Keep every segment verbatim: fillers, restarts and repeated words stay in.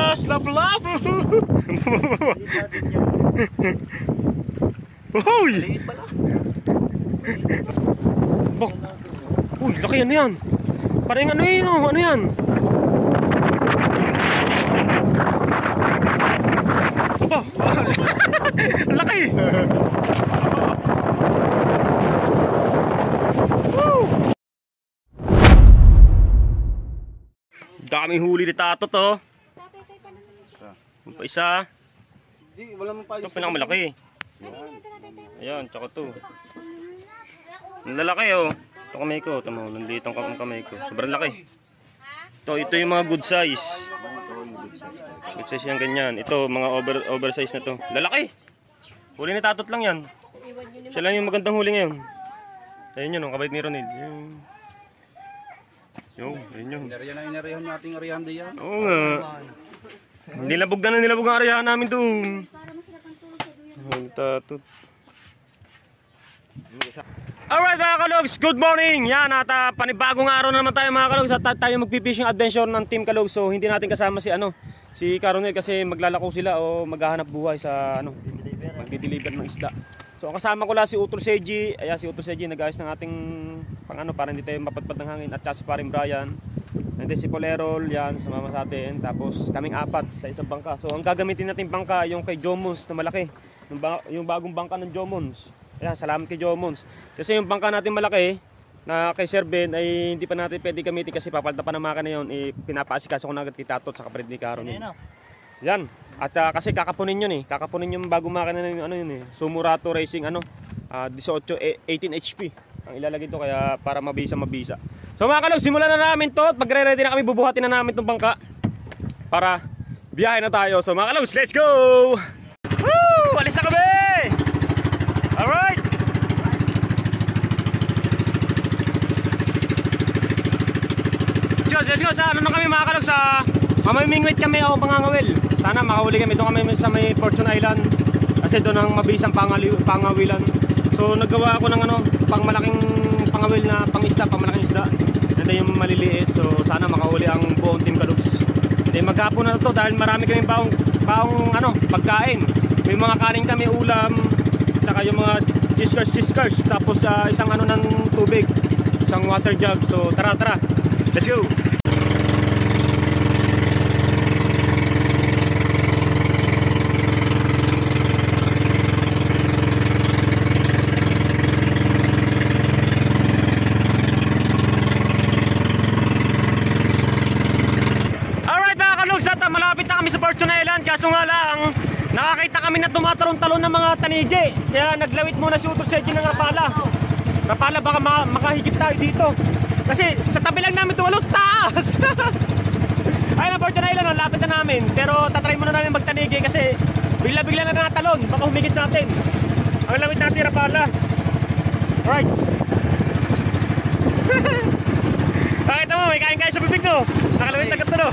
yes! Love, love! Uy! Bok! Uy, laki yan yan! Parang ano yun, oh, ano yan? Aba! Laki! Daming huli ni Tato to. Yung pa isa. Ito pinakamalaki. Ayan, tsaka to. Ang lalaki oh. Ito kamay ko. Ito mo, nandito ang kamay ko. Sobrang laki. Ito, ito yung mga good size. Good size yan ganyan. Ito, mga over, oversize na to. Lalaki. Huli ni Tatot lang yan. Siya lang yung magandang huli ngayon. Ayun yun, ang kabait ni Ronil. Yung... Yung, yun yun. Inarihan na inarihan nating arihan diyan. Oo nga. Nilabog na na nilabog ang arihan namin doon. Tatot. Alright mga kalogs, good morning! Yan at uh, panibagong araw na naman tayo mga kalogs at tayo magpipishing adventure ng Team Kalog. So hindi natin kasama si ano, si Caronel kasi maglalako sila o maghahanap buhay sa ano, magdi-deliver ng isda. So kasama ko lang si Utol Seji. Ayan si Utol Seji nag-ayos ng ating pang ano para hindi tayo mapatpat ng hangin at si Paring Brian. And then si Polerol yan sumama sa atin. Tapos kaming apat sa isang bangka. So ang gagamitin natin bangka yung kay Jomons na malaki. Yung, ba yung bagong bangka ng Jomons. Ayan salamat kay Jomons. Kasi yung bangka natin malaki na kay Sir Ben ay hindi pa natin pwede gamitin kasi papalta pa ng makina yun. Eh, pinapaasikaso ko na agad kay Tatot sa kapatid ni Caronel. Yan. At uh, kasi kakapunin yun eh. Kakapunin yung bagong makina ng ano yun eh. Sumurato Racing ano. Uh, eighteen H P. Ang ilalagay to kaya para mabisa mabisa. So mga kalog, simulan na namin to. At magre-ready na kami, bubuhatin na namin tong bangka. Para biyahe na tayo. So mga kalog, let's go! Woo! Alis na kami! Alright! Let's go, let's go. Sa ano na kami mga kalog, sa mamimingwit kami o pangangawil. Sana makahuli kami. Doon kami sa may Fortune Island. Kasi doon ang mabisang pangawilan. So naggawa ako ng ano, pang malaking pangawil na pangisda, pang malaking isda. Nanda yung maliliit. So sana makahuli ang buong Team Kalogs. Hindi maghapon na to dahil marami kaming baong, baong ano, pagkain. May mga kanin kami, ulam, saka yung mga chiskers, chiskers. Tapos uh, isang ano ng tubig, isang water jug. So tara tara, let's go! Sa Fortune Island, kaso nga lang nakakita kami na tumatalon-talon ng mga tanigi. Kaya naglawit muna si Utol Seji ng Rapala. Rapala baka ma makahigit tayo dito. Kasi sa tabi lang namin tumalo, taas! Ayun ang Fortune Island, lapit na namin. Pero tatry muna namin magtanigi kasi bigla-bigla na natalon. Baka humigit sa atin. Ang lawit natin Rapala. Alright. Nakita mo, may kain-kain sa bibig no? Nakalawit agad na no?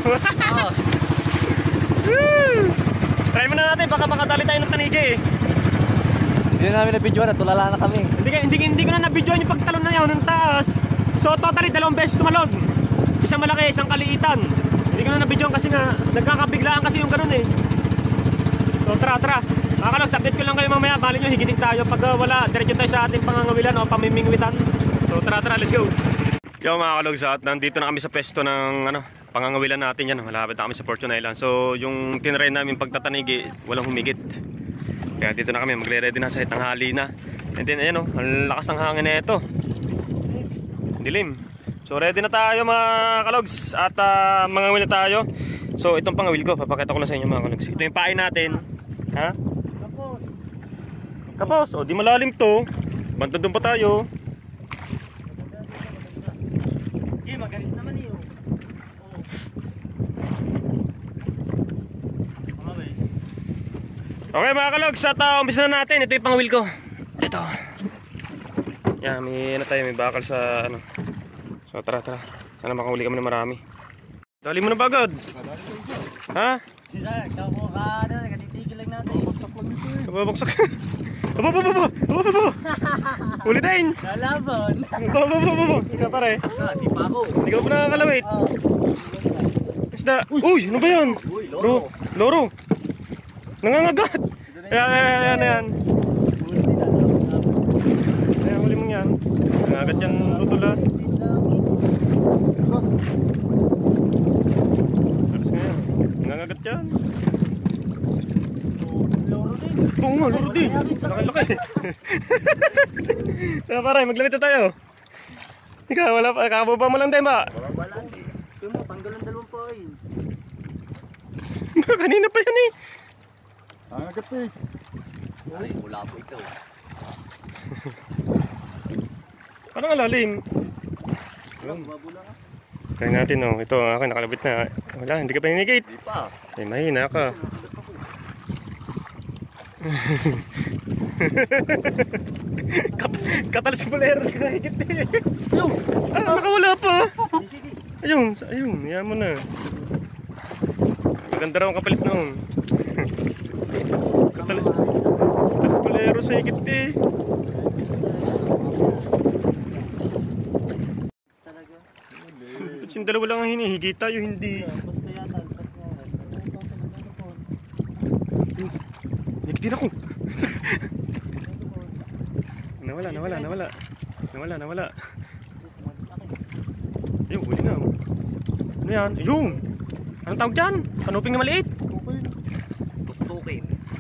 Try mo na natin, baka makadali tayo ng tanigi eh. Hindi na namin na-videoan, natulala na kami. Hindi, hindi, hindi ko na na-videoan yung pagtalon na yun ng taas. So totally dalawang beses tumalon. Isang malaki, isang kaliitan. Hindi ko na na-videoan kasi nga nagkakabiglaan kasi yung ganun eh. So tara tara, mga Kalogs, update ko lang kayo mamaya. Bali nyo, higiting tayo. Pag uh, wala, diretso tayo sa ating pangangawilan o pamimingwitan. So tara tara, let's go. Yo mga Kalogs, at nandito na kami sa pesto ng ano, pangangawilan natin yan. Malapit na kami sa Fortune Island. So yung tinry namin pagtatanigi, walang humigit. Kaya dito na kami, magre-ready na sa tanghali na. And then ayan o, ang lakas ng hangin na ito. Dilim. So ready na tayo mga Kalogs. At uh, mangangawil na tayo. So itong pangawil ko, papakita ko na sa inyo mga Kalogs. Ito yung pain natin. Ha? Kapos. Kapos, o di malalim to. Banta doon pa tayo. Di magalit naman yun. Okay mga Kalogs, at uh, umpisa na natin. Ito yung pangawil ko. Ito. Yan, may ano tayo, may bakal sa ano. So tara tara, sana makahuli kami na marami. Dali mo na ba agad? Ha? Kamu ka na, nagatitigil lang natin. Babaksak. Abo abo abo. Abo abo. Ulitin. Lalaban. Abo abo abo. Ikaw pare. Ah, di pa ako. Ikaw pa nakakalawit. isda. Uy, ano ba yan? Loro. Loro. Nangangagat. Ayan, ayan, ayan, ayan. Ayan, huli mong yan. Nangangagat yan, Lutula. Alas nga yan. Nangangagat yan. Oo nga, loro din. Laki-laki. Kaya pare, maglamit na tayo. Ikaw, wala pa. Kakababa mo lang din ba? Wala hindi. Ito mo, tanggalan dalawang pain. Kanina pa yan eh. Ang agat eh. Ay, mula po ito. Parang alalim. Kaya natin oh. Ito ang akin, nakalabit na. Wala, hindi ka pa ninigate. Di pa. Eh, mahina ka. Kat Katalis bolero ka higit eh. Ah, nakawala pa. Ayun, ayun, yan mo na. Maganda raw ang kapalit noon. Katalis Katalis bolero sa higit eh. Talaga. Ba't yung dalawa lang ang hinihigit tayo, hindi. Basta yata, basta yata. Nagitin ako. Nawala, nawala, nawala. Nawala, nawala. Ayun, huli na. Ano yan? Ayun! Anong tawag dyan? Kanuping na maliit? Tustukin.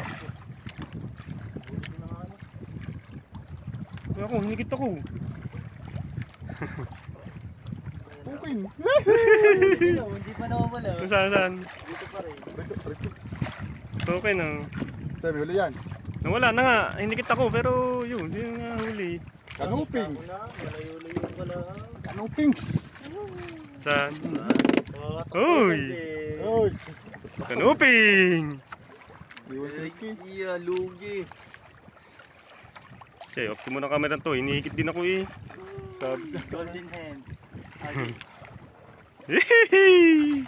Ay ako, hinigit ako. Okay. Hindi pa nawawala. Saan, saan? Dito pa rin. Okay na. Sabi, huli yan. Nawala na nga, hinigit ako pero yun, yun nga huli. Kanuping. Malayo-layo pala. Kanuping. Saan? Uy! Oy. Kanuping! Iwan tricky. Iya, lugi. Siya, off ko muna ang camera to, hinihigit din ako eh. Sabi ka. Golden hands. Agi. Hihihi!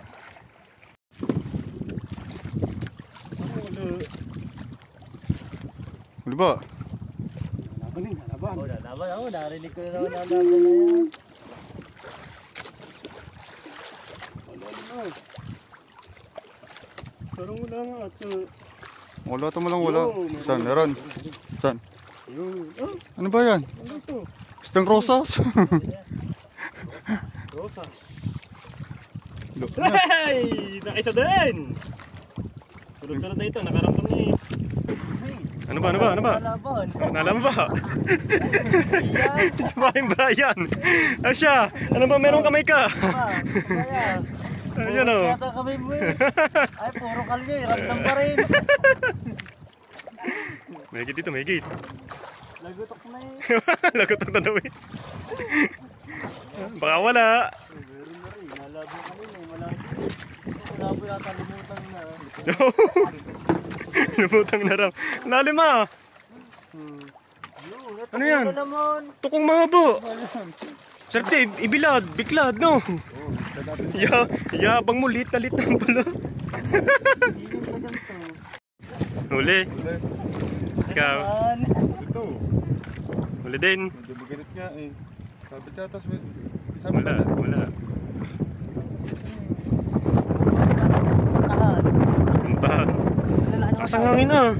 Huli ba? Laban eh, laban. Oh, lalaban ako. Narinig ko na naman ang laban na yan. Sarang wala nga at Wala to mo lang wala. Saan? Meron. Saan? yun. Ah, Ano ba yan? ano ito? Gustong rosas? Rosas. Look. Hey! Nakaisa din! Sunod-sunod na ito, nakaramdam niya eh. Ano ba, ano ba, ano ba? Lalaban. Nalam ba? Si Maring Brian. Asya, ano ba meron kamay ka? Kaya. Ayan o. Kaya kami mo eh. Ay, puro kalye. Ramdam pa rin. May gate dito, may gate. Lagutok na eh. Lagot na daw eh. Baka wala. Meron na rin. Nalaban kami eh. Malaki. Malabo yata lumutang na. Lumutang na raw. Lalim ah. Ano yan? Ano naman? Tukong mahaba. Sarap siya, ibilad, biklad, no? Ya, yabang mo, lit na lit na pala. Hiling sa ganito. Huli. Ikaw. An. Ito. Huli din. Medyo magalit nga eh. Sabi ka, tapos may... Sabi Wala, ka, wala. Tahan. Puntahan. Kasang hangin ah.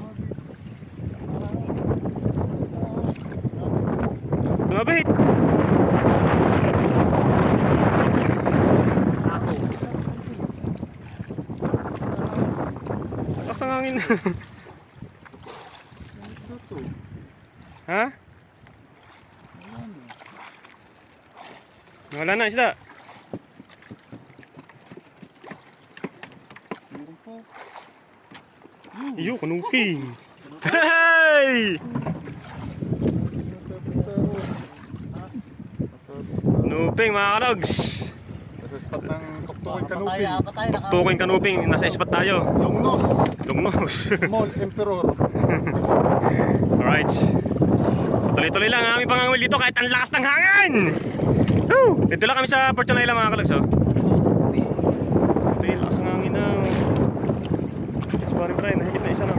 Lumabit. Kasang hangin. Ha? Wala na isda. Iyo, kanuping. Hey! Kanuping mga kalogs. Sa spot ng tuktukin Patay, kanuping. patay. naka- Tukoy kanuping, nasa spot tayo. Longnos. Lungnos. Small Emperor. Alright. Tuloy-tuloy lang ang aming pangangawil dito kahit ang lakas ng hangin. Woo! Dito lang kami sa Port Chonayla mga kalogs. Oh. Ito yung lakas ng hangin na. Si Paring Brian, nahigit na isa na.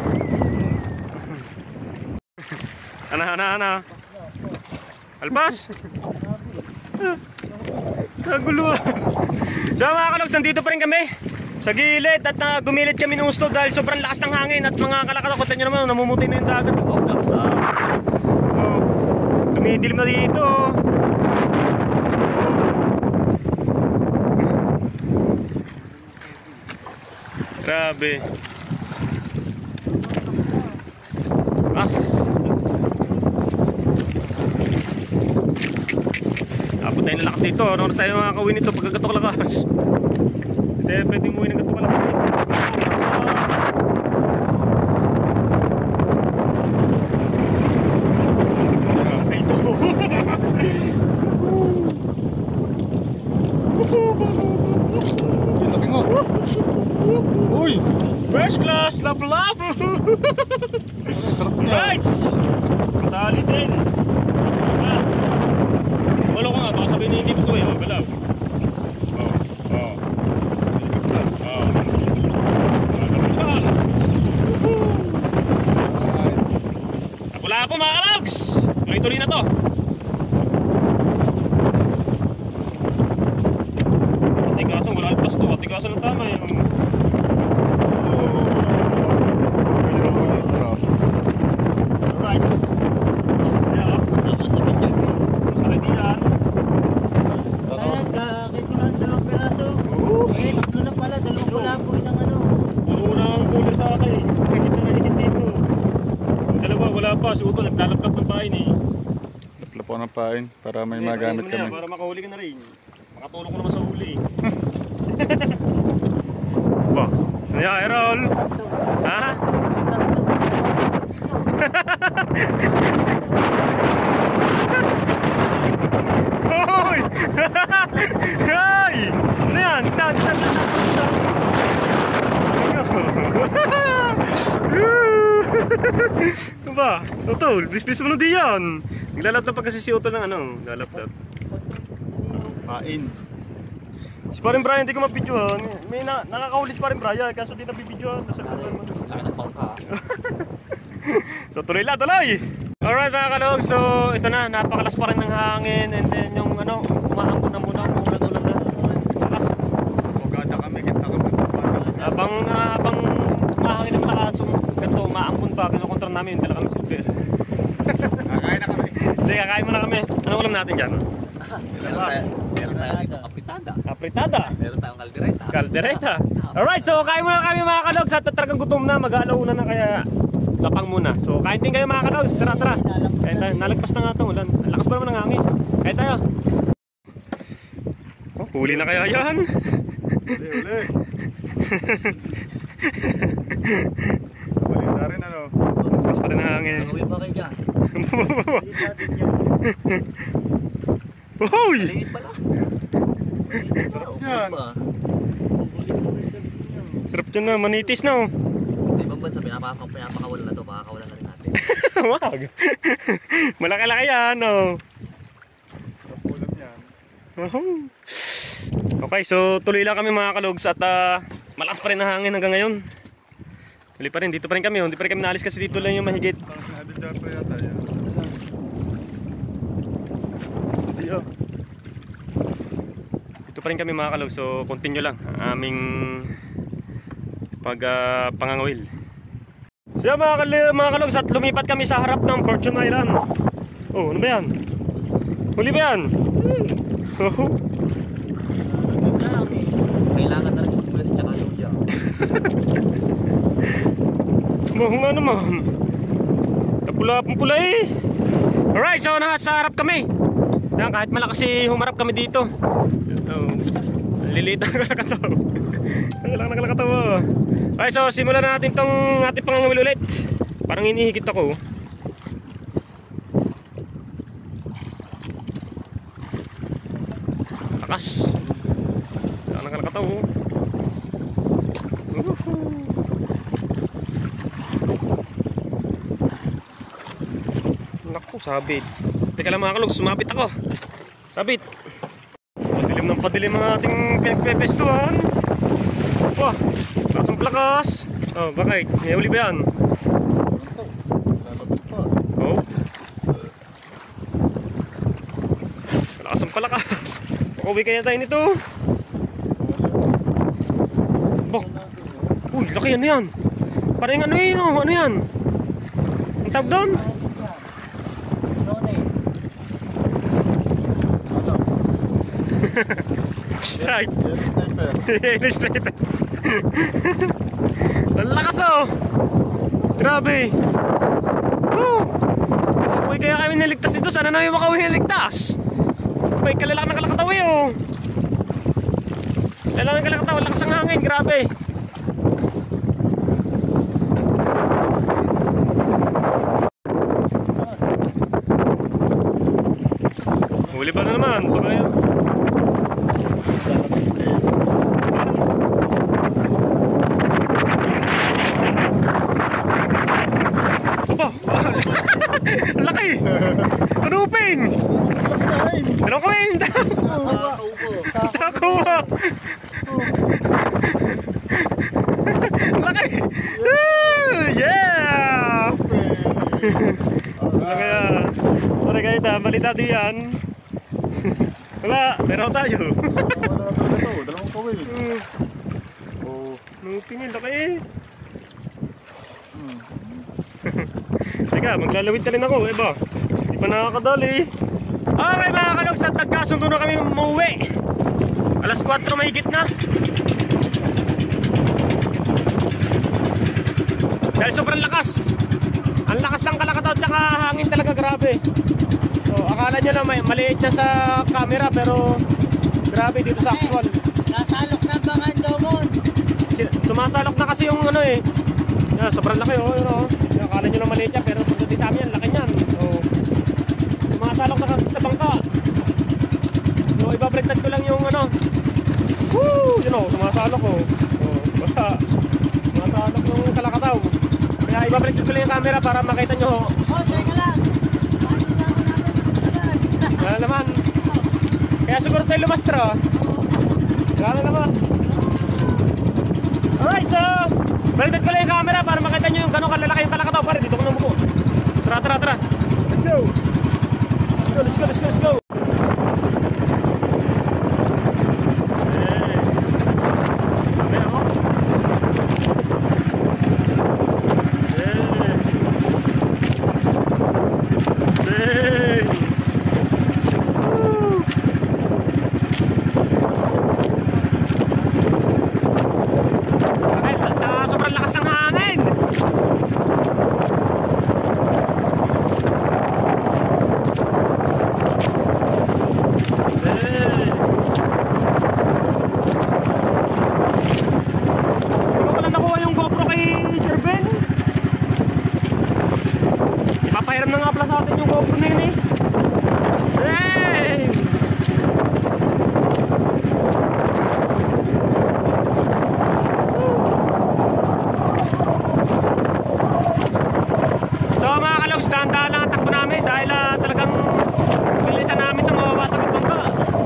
Ana, ana, ana. Alpas! Kagulo. So mga kalogs, nandito pa rin kami sa gilid at uh, gumilid kami ng gusto dahil sobrang lakas ng hangin at mga kalakatakot nyo naman, namumuti na yung dagat. Oh, lakas ah. Oh, dumidilim na dito. Oh. Grabe. As. Abot tayo na lakas dito. Ano oras tayo makakawin nito pagka gato kalakas? Hindi, pwede mo ng gato kalakas. Lakas na. Ito. Yung laki nga. Uy! First class, love love. Sarap niya. Right! Matali din. Yes. Wala ko nga, baka sabihin na hindi ko ito eh. Oh, galaw. Oh, oh. Ikot na. Oh. Magandang ka. Ay. Wala po mga kalogs. Tuloy-tuloy na to. Atigasan, wala alpas to. Atigasan ng tama yung... Alright. Yeah. Masakit yan. Nagkakit ko ng dalawang piraso. Oo. Eh, tatlo na pala. Dalawang pala po isang ano. Puro na ang cooler sa akin. Higit na higit dito. Yung dalawa, wala pa. Si Uto, naglalap-lap ng pain eh. Tatlo po ng pain para may Hindi, magamit ayos mo na yan, kami. para makahuli ka na rin. Makatulong ko naman sa huli. Ba? Ano yan, Errol? Ha? Hoy! Hoy! Ano yan? Dito, dito, dito, dito. Ano ba? Utol, bis-bis mo na di yan. Naglalap-lap pa kasi si Utol ng ano, lalap-lap. Pain. Si Parin Brian, hindi ko mapidyohan. May na, nakakahuli si Parin Brian, kaso di nabibidyohan. Nasa naman. Laki ng bangka. So tuloy lang, tuloy! Alright mga kalog, so ito na, napakalas pa rin ng hangin. And then yung ano, umaambon na muna, umuulan-ulan na. Lakas. Ogada kami, kita kami. Habang, uh, habang umahangin naman nakasong ganito, umaambon pa, kinukontra namin, dala kami silver. Kakain na kami. Hindi, kakain muna kami. Anong ulam natin dyan? Meron tayo. Meron tayo dito kapitada. Apritada. Meron tayong kaldereta. Kaldereta. Alright, so kain muna kami mga kalogs at talagang gutom na, mag-aalaw na na kaya kapang muna. So kain din kayo mga kalogs, tara tara. Kain tayo, nalagpas na nga itong ulan. Ang lakas pa naman ng hangin. Kain tayo. Oh, huli na kaya yan? Uli, uli. Balita rin ano. Lakas pa rin ng hangin. Uwi pa kayo dyan. Uy! Liit pala. Sarap yan. Sarap dyan na, manitis na oh. Sa ibang bansa, pinapaka- pinapakawalan na ito. Makakawalan na rin natin. Wag. Malaki-laki yan oh. Sarap ulam yan. Okay, so tuloy lang kami mga kalogs at uh, malakas pa rin ang hangin hanggang ngayon. Huli pa rin, dito pa rin kami, hindi pa rin kami naalis kasi dito lang yung mahigit. Tapos na Adil Japre yata yan. Iyo. Dito pa rin kami mga kalogs, so continue lang ang aming pag uh, pangangawil. So yan, mga, kal- mga kalogs, at lumipat kami sa harap ng Fortune Island. Oh, ano ba yan? Huli ba yan? Oh. Kailangan na rin sa bulas tsaka luya. Oo nga naman. Napula pong pula eh. Alright, so nasa harap kami. Yan, kahit malakas eh, humarap kami dito. Oh, lilit ang nakalakataw. Ang lang nakalakataw. Okay, so simulan na natin tong ating pangangawil ulit. Parang hinihigit ako. Lakas. Ang nakalakataw. Naku, sabit. Teka lang mga kalog, sumabit ako. Sabit. Padilim ng padilim ang ating pinagpepestuhan. Wah, lakas ang plakas. Oh, bakit? May uli ba yan? Lalabot pa. Oh. Lakas ang palakas. Makauwi kaya tayo nito. Bo. Uy, laki yan yan. Parang ano yun, oh. Ano yan? Ang tawag doon? Strike. Yellow striper. Ang lakas oh. Grabe. Woo. Uy, kaya kami niligtas dito. Sana na yung makauwi niligtas. Uy, kalalaki ng kalakatawi oh. Kalalaki ng kalakatawi. Lakas ang hangin. Grabe. Huli ba na naman? Baka yun. Aba! Laki! Kanupin! Ano ko yun? Takuha! Laki! Yeah! Laki yan. Pare kayo na, balita diyan. Wala, meron tayo. Wala talaga to, dalawang kawil. Oh. Nupin yun, laki eh. Teka, maglalawit ka rin ako, eh ba? Di pa nakakadali. Okay mga kalog, sa tagkasundo na kami umuwi. Alas kwatro mahigit na. Dahil sobrang lakas. Ang lakas ng kalakataw tsaka hangin talaga, grabe. So, akala nyo na may, maliit siya sa camera pero grabe dito sa actual. Nasalok na bang domons? Sumasalok na kasi yung ano eh. Yeah, sobrang laki oh, yun oh. Akala nyo na maliit yan pero pagdating sa amin, laki niyan. So, sumasalok na kasi sa bangka. So, ibabaliktad ko lang yung ano. Woo! Yun oh, sumasalok oh. So, basta, sumasalok yung kalakataw. Kaya ibabaliktad ko lang yung camera para makita nyo. Oh, teka lang. Wala naman. Kaya siguro tayo lumastro. Wala naman. Alright, so baliktad ko lang yung camera para makita nyo yung gano'ng kalalaki yung kalakataw. Pare, dito ko na muko. Tara, tara, tara. Let's go. Let's go, let's go, let's go. Papahiram na nga pala sa atin yung GoPro na yun eh. Hey! So mga kalogs, dahan-dahan lang ang takbo namin dahil uh, talagang bilisan namin itong mawawasak at bangka.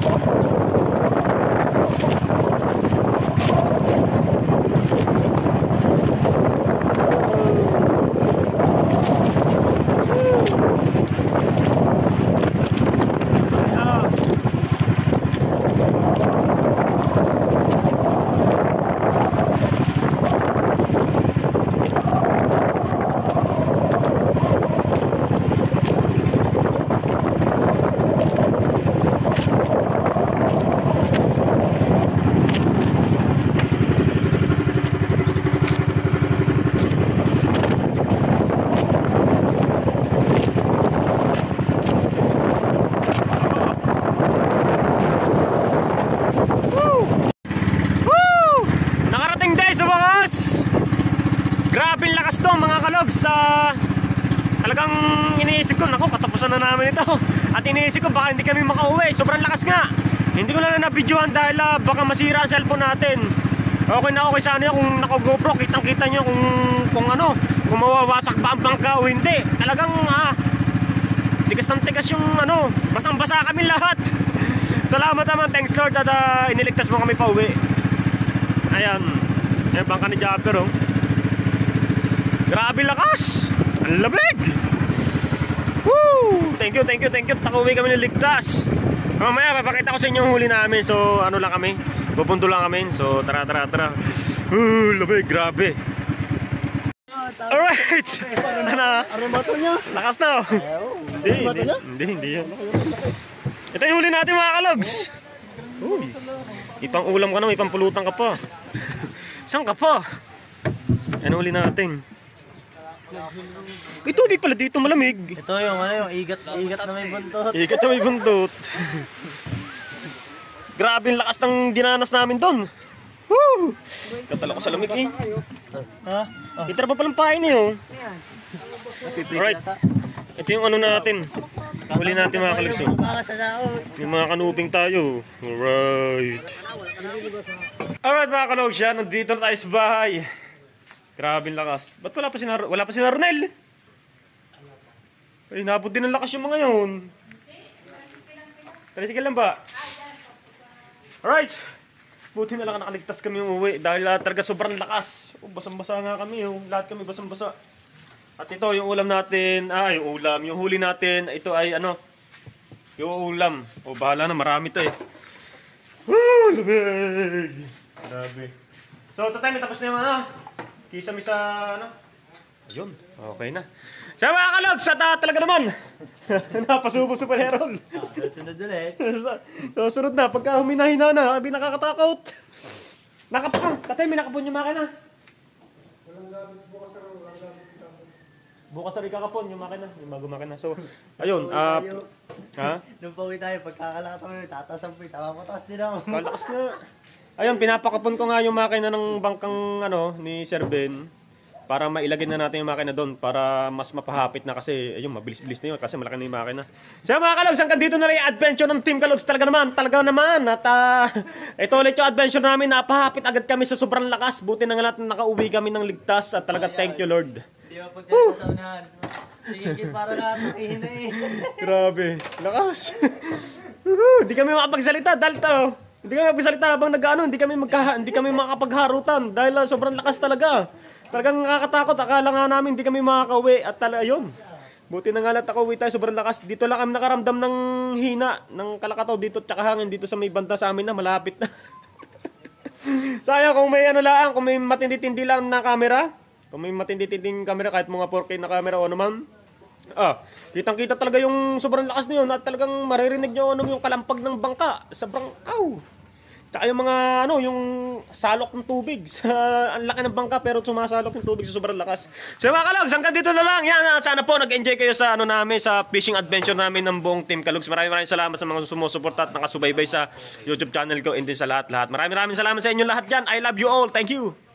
Grabe ang lakas to mga kalogs. uh, Talagang iniisip ko, naku, patapusan na namin ito. At iniisip ko baka hindi kami makauwi. Sobrang lakas nga. Hindi ko na na na-videoan dahil uh, baka masira ang cellphone natin. Okay na okay sana kung naka-GoPro. Kitang kita nyo kung, kung ano, kung mawawasak ba ang bangka o hindi. Talagang ah, tigas ng tigas yung ano, basang basa kami lahat. Salamat naman, thanks Lord at uh, iniligtas mo kami pa uwi. Ayan, yung bangka ni Japper oh. Grabe lakas! Ang labig! Woo! Thank you, thank you, thank you. Takauwi kami niligtas. Mamaya papakita ko sa inyo yung huli namin. So ano lang kami, pupunto lang kami. So tara tara tara. Uh, lamig, grabe. Alright. Ano? Aromato niya. Lakas na. Hindi, hindi, hindi, hindi yan. Ito yung huli natin mga kalogs. Uy. Ipang ulam ka na, ipang pulutan ka pa. Saan ka pa? Ano huli natin? May tubig pala dito, malamig. Ito yung ano yung igat, igat na may buntot. Ikat na may buntot. Grabe yung lakas ng dinanas namin doon. Woo! Katala ko sa lamig eh. Ha? Itra pa palang pain eh oh. Alright. Ito yung ano natin. Huli natin mga kalogs oh. Para sa saot. Yung mga kanuping tayo. Alright. Alright mga kalogs, yan. Nandito na tayo sa bahay. Grabe yung lakas. Ba't wala pa si, Nar wala pa si Narnel? Ay, nabot din ang lakas yung mga yun. Sige lang ba? Alright. Buti na lang nakaligtas kami umuwi dahil uh, talaga sobrang lakas. Oh, basang-basa nga kami. Oh. Lahat kami basang-basa. At ito yung ulam natin. Ah, yung ulam. Yung huli natin. Ito ay ano. Yung ulam. O, oh, bahala na. Marami to eh. Woo! Lumig! Grabe. So, tatay, may tapos na yung ano. Kisame sa ano. Ayun. Okay na. Siya mga kalogs, at uh, talaga naman. Napasubo sa palerol. Sunod ulit. So, sunod na. Pagka huminahina na, sabi nakakatakot. Nakapon. Tatay, may nakapon yung makina. Bukas na rin kakapon yung makina. Yung bago makina. So, ayun. Uh, ha? Nung pauwi tayo, pagkakalakot kami, tatasampoy, tapapatas din ako. Kalakas nga. Ayun, pinapakapon ko nga yung makina ng bangkang ano, ni Sir Ben. Para mailagay na natin yung makina doon para mas mapahapit na kasi ayun mabilis-bilis na yun kasi malaki na yung makina. So mga kalogs, hanggang dito na lang yung adventure ng Team Kalogs talaga naman, talaga naman. At uh, ito ulit yung adventure namin, napahapit agad kami sa sobrang lakas. Buti na nga natin nakauwi kami ng ligtas at talaga thank you Lord. Di ba pagkakita sa unahan? Sige, para nga nakihin na eh. Grabe, lakas. Hindi kami makapagsalita dahil to. Hindi kami makapagsalita habang nag-ano, hindi kami magka, hindi kami makapagharutan dahil uh, sobrang lakas talaga. Talagang nakakatakot, akala nga namin hindi kami makakauwi at talaga yun. Buti na nga lang nakauwi tayo, sobrang lakas. Dito lang kami nakaramdam ng hina, ng kalakataw dito at saka hangin dito sa may banda sa amin na malapit na. Sayang kung may ano lang, kung may matindi-tindi lang na camera, kung may matindi-tinding camera kahit mga four K na camera o naman. Ah, kitang-kita talaga yung sobrang lakas na yun at talagang maririnig nyo ano, yung kalampag ng bangka. Sobrang, aw! Tsaka yung mga, ano, yung salok ng tubig. Sa, ang laki ng bangka pero sumasalok ng tubig sa sobrang lakas. So mga kalogs, hanggang dito na lang. Yan, at sana po nag-enjoy kayo sa, ano namin, sa fishing adventure namin ng buong Team Kalogs. Maraming maraming salamat sa mga sumusuporta at nakasubaybay sa YouTube channel ko and din sa lahat-lahat. Maraming maraming salamat sa inyo lahat dyan. I love you all. Thank you.